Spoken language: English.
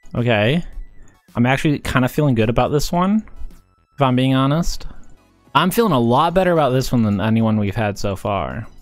Okay. I'm actually kind of feeling good about this one, if I'm being honest. I'm feeling a lot better about this one than anyone we've had so far.